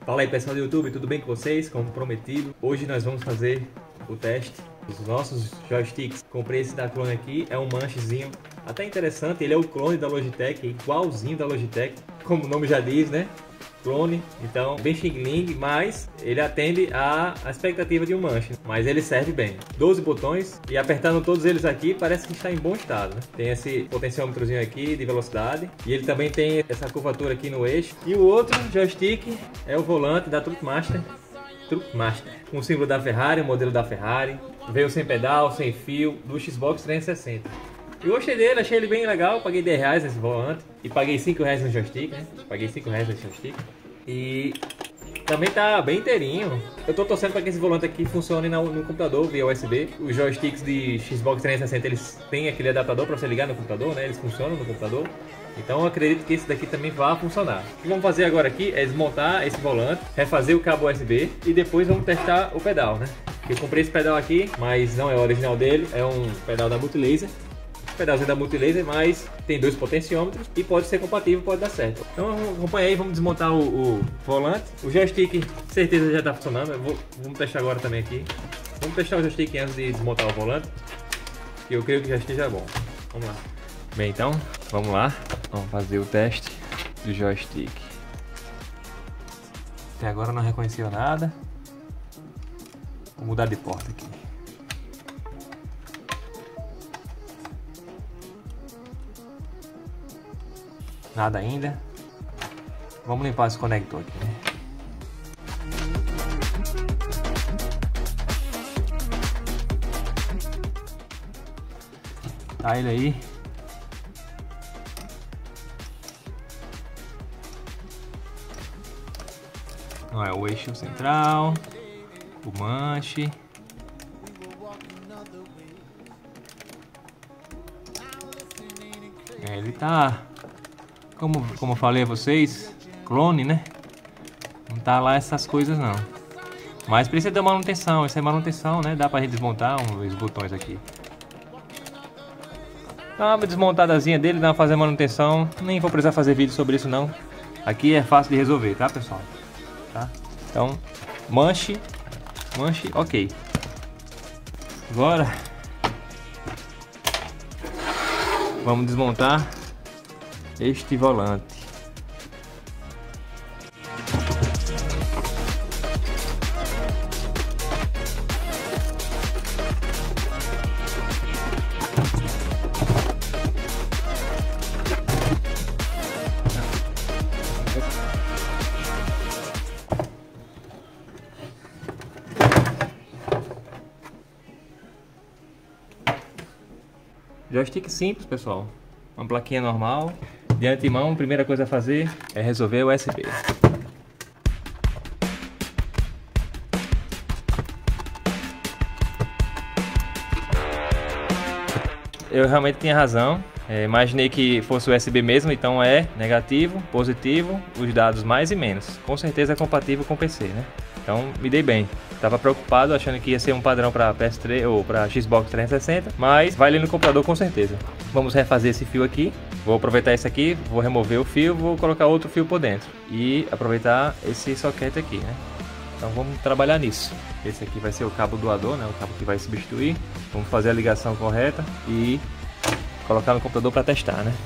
Fala aí pessoal do YouTube, tudo bem com vocês? Como prometido, hoje nós vamos fazer o teste dos nossos joysticks. Comprei esse da Clone aqui, é um manchezinho até interessante, ele é o clone da Logitech, igualzinho da Logitech, como o nome já diz, né? Clone, então bem xing-ling, mas ele atende a expectativa de um manche, mas ele serve bem. 12 botões e apertando todos eles aqui parece que está em bom estado, né? Tem esse potenciômetrozinho aqui de velocidade e ele também tem essa curvatura aqui no eixo. E o outro joystick é o volante da Truckmaster, com o símbolo da Ferrari, o modelo da Ferrari. Veio sem pedal, sem fio, do Xbox 360. Eu gostei dele, achei ele bem legal, paguei R$10 nesse volante e paguei R$5 no joystick, né? Paguei R$5 nesse joystick e também tá bem inteirinho. Eu tô torcendo para que esse volante aqui funcione no computador via USB. Os joysticks de Xbox 360 eles têm aquele adaptador para você ligar no computador, né? Eles funcionam no computador. Então eu acredito que esse daqui também vai funcionar. O que vamos fazer agora aqui é desmontar esse volante, refazer o cabo USB e depois vamos testar o pedal, né? Eu comprei esse pedal aqui, mas não é o original dele, é um pedal da Multilaser. Pedalzinho da Multilaser, mas tem 2 potenciômetros e pode ser compatível, pode dar certo. Então acompanha aí, vamos desmontar o volante. O joystick, certeza já está funcionando. Vamos testar agora também aqui. Vamos testar o joystick antes de desmontar o volante, que eu creio que já esteja bom. Vamos lá. Bem, então, vamos lá. Vamos fazer o teste do joystick. Até agora não reconheceu nada. Vou mudar de porta aqui. Nada ainda. Vamos limpar esse conector aqui, né? Tá ele aí. Não é o eixo central, o manche. Ele tá, como eu falei a vocês, clone, né? Não tá lá essas coisas não. Mas precisa de manutenção, isso é manutenção, né? Dá pra gente desmontar os botões aqui. Dá uma desmontadazinha dele, dá pra fazer manutenção. Nem vou precisar fazer vídeo sobre isso não. Aqui é fácil de resolver, tá pessoal? Tá? Então, manche, ok. Agora vamos desmontar este volante. Joystick simples, pessoal. Uma plaquinha normal. De antemão, a primeira coisa a fazer é resolver o USB. Eu realmente tinha razão. Imaginei que fosse USB mesmo, então é negativo, positivo, os dados mais e menos. Com certeza é compatível com o PC, né? Então me dei bem. Tava preocupado achando que ia ser um padrão para PS3 ou para Xbox 360, mas vai ali no computador com certeza. Vamos refazer esse fio aqui. Vou aproveitar esse aqui, vou remover o fio, vou colocar outro fio por dentro e aproveitar esse soquete aqui, né? Então vamos trabalhar nisso. Esse aqui vai ser o cabo doador, né? O cabo que vai substituir. Vamos fazer a ligação correta e colocar no computador para testar, né?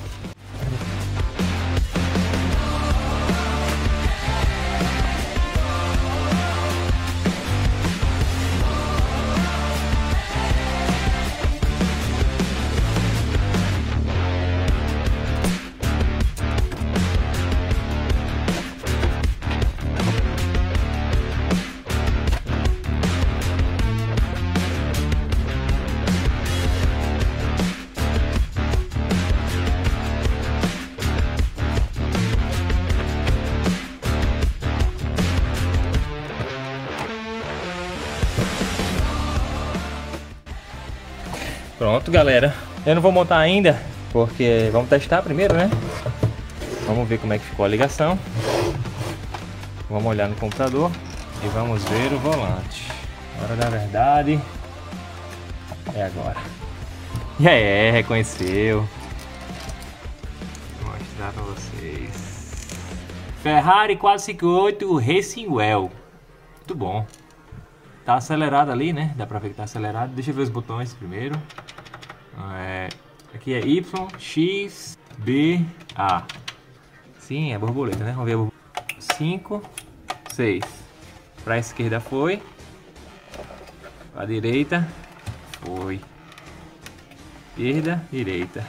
Pronto, galera. Eu não vou montar ainda, porque vamos testar primeiro, né? Vamos ver como é que ficou a ligação. Vamos olhar no computador e vamos ver o volante. Hora da verdade é agora. E aí, reconheceu. Vou mostrar pra vocês. Ferrari 458 Racing Well. Muito bom. Tá acelerado ali, né? Dá pra ver que tá acelerado. Deixa eu ver os botões primeiro. Aqui é Y, X, B, A. Sim, é borboleta, né? Vamos ver a borboleta. 5, 6. Pra esquerda foi. Pra direita foi. Esquerda, direita.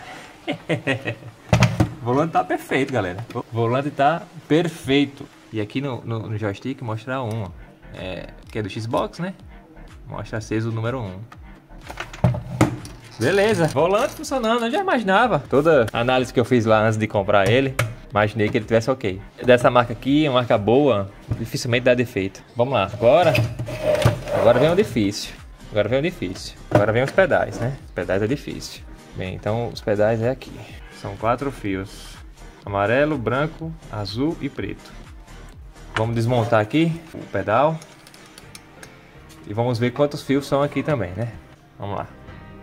O volante tá perfeito, galera. O volante tá perfeito. E aqui no joystick mostra um, que é do Xbox, né? Mostra aceso o número 1. Beleza, volante funcionando, eu já imaginava. Toda a análise que eu fiz lá antes de comprar ele, imaginei que ele tivesse ok. Dessa marca aqui, uma marca boa, dificilmente dá defeito. Vamos lá, agora vem o difícil. Agora vem os pedais, né? Os pedais é difícil. Bem, então os pedais é aqui. São 4 fios. Amarelo, branco, azul e preto. Vamos desmontar aqui o pedal. E vamos ver quantos fios são aqui também, né? Vamos lá.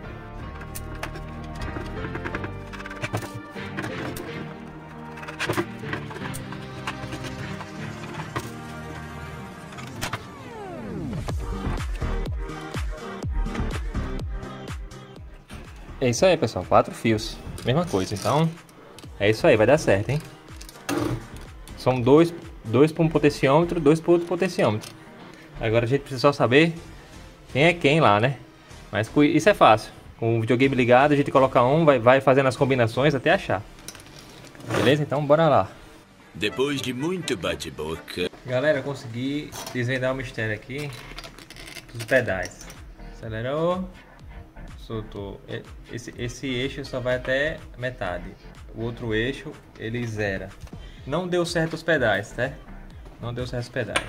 É isso aí, pessoal, 4 fios, mesma coisa, então é isso aí, vai dar certo, hein? São dois para um potenciômetro, 2 para outro potenciômetro. Agora a gente precisa só saber quem é quem lá, né? Mas isso é fácil, com o videogame ligado a gente coloca um, vai fazendo as combinações até achar. Beleza? Então bora lá. Depois de muito bate-boca... Galera, eu consegui desvendar o mistério aqui dos pedais. Acelerou. Soltou. Esse eixo só vai até metade. O outro eixo ele zera. Não deu certo os pedais, tá? Não deu certo os pedais.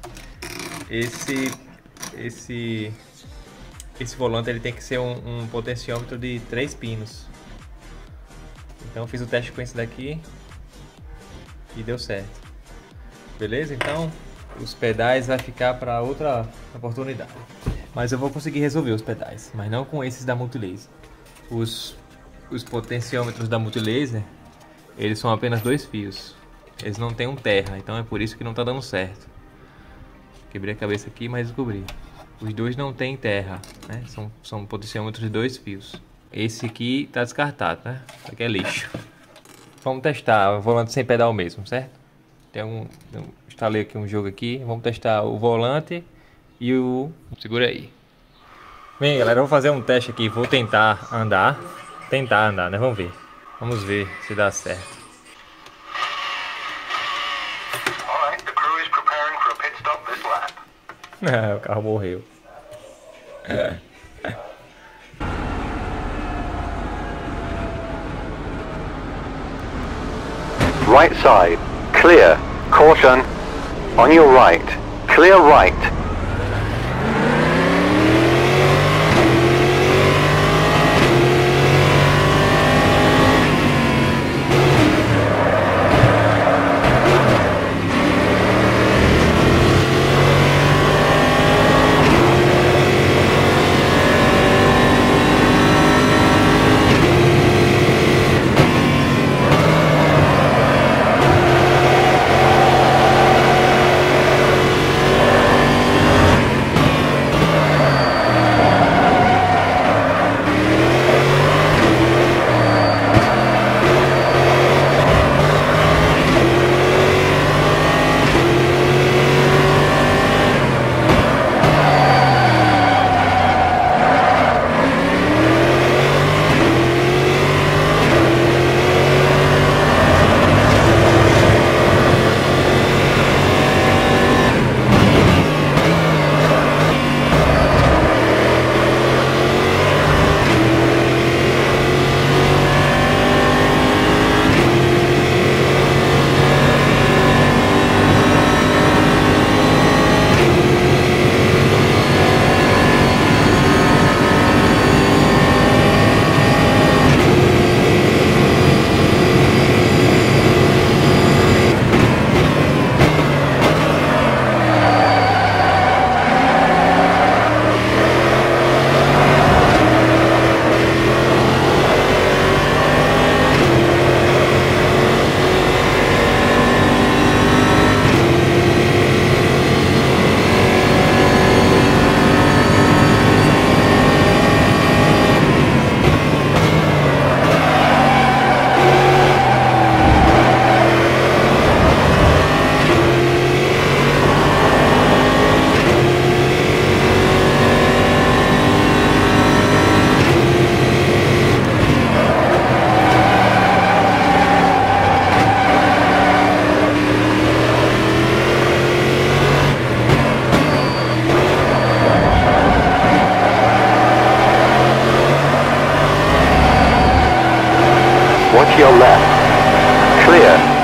Esse volante ele tem que ser um potenciômetro de 3 pinos. Então eu fiz o teste com esse daqui e deu certo. Beleza? Então os pedais vai ficar para outra oportunidade. Mas eu vou conseguir resolver os pedais, mas não com esses da Multilaser. Os potenciômetros da Multilaser, eles são apenas 2 fios. Eles não têm um terra, então é por isso que não tá dando certo. Quebrei a cabeça aqui, mas descobri. Os dois não tem terra, né? São potenciômetros de 2 fios. Esse aqui tá descartado, né? Isso aqui é lixo. Vamos testar o volante sem pedal mesmo, certo? Instalei aqui um jogo aqui. Vamos testar o volante e o... Segura aí. Bem, galera, eu vou fazer um teste aqui. Vou tentar andar, né? Vamos ver. Vamos ver se dá certo. Alright, the crew is preparing for a pit stop this lap. O carro morreu. Right side, clear. Caution. On your right. Clear right. Watch your left. Clear.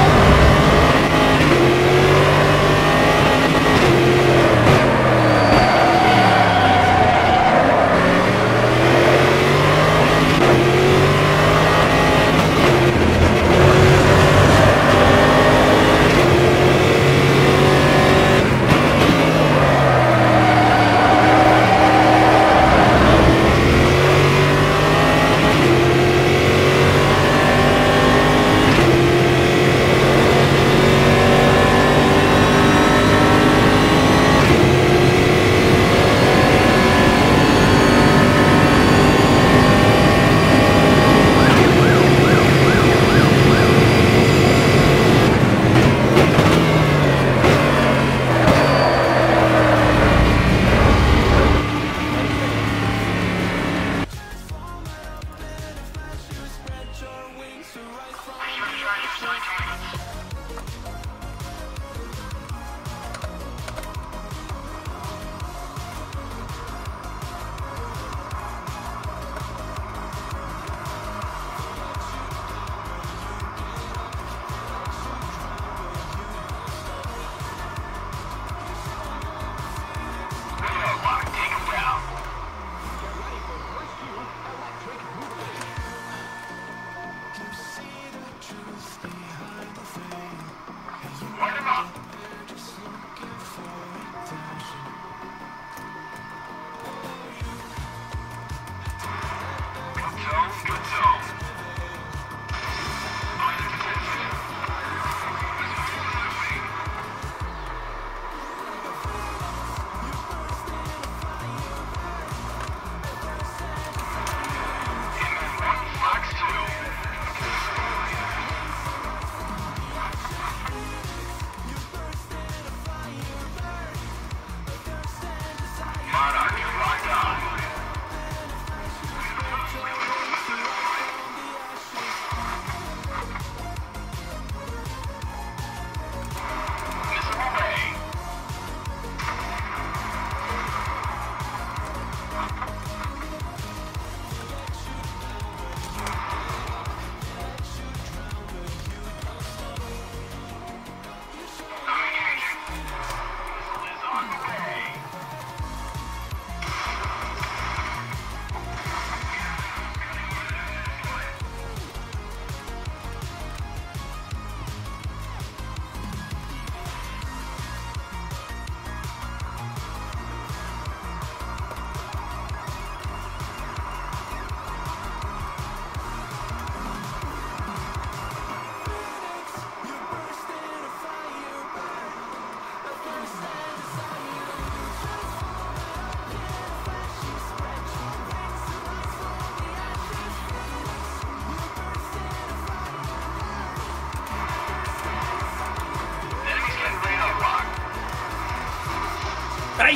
Ai!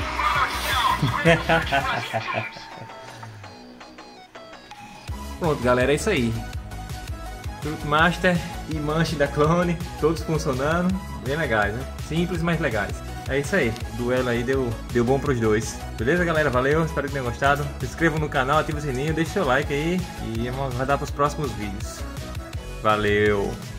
Pronto, galera, é isso aí. Truck Master e manche da clone, todos funcionando, bem legais, né? Simples, mas legais. É isso aí, o duelo aí deu bom pros dois. Beleza, galera? Valeu, espero que tenham gostado. Se inscrevam no canal, ative o sininho, deixe seu like aí e vamos dar para os próximos vídeos. Valeu!